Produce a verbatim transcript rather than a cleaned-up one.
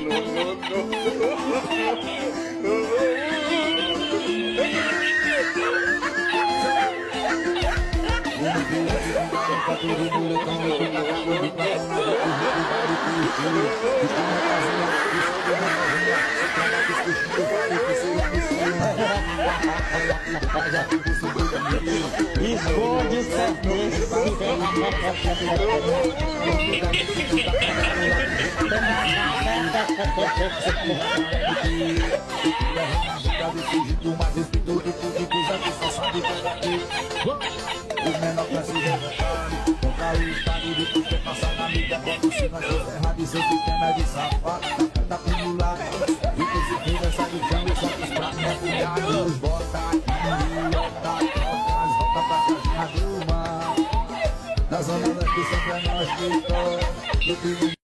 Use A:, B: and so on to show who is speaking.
A: Esconde
B: os menores pra se levantarem, tocar o estado de porque passar na mídia. Quando se nós for errado e seu pequeno é de safado, tá por lá. E que se for essa de cama, só que os pratos é cunhado. Os bota aqui, bota, bota, as volta pra casinha do mar. Na zona daqui sempre é nós que toca.